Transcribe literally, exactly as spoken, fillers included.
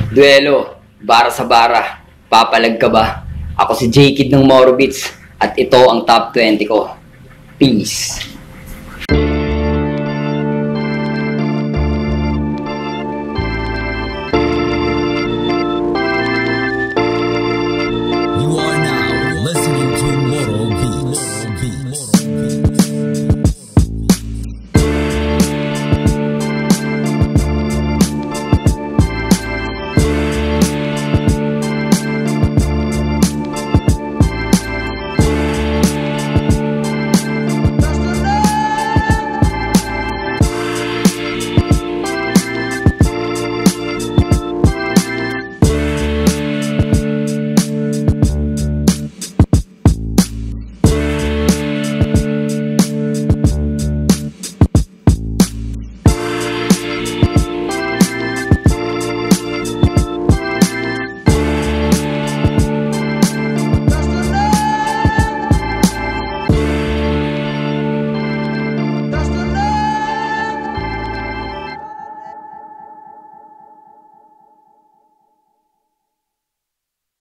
Duelo, bara sa bara. Papalag ka ba? Ako si J-Kid ng Morobits at ito ang top twenty ko. Peace.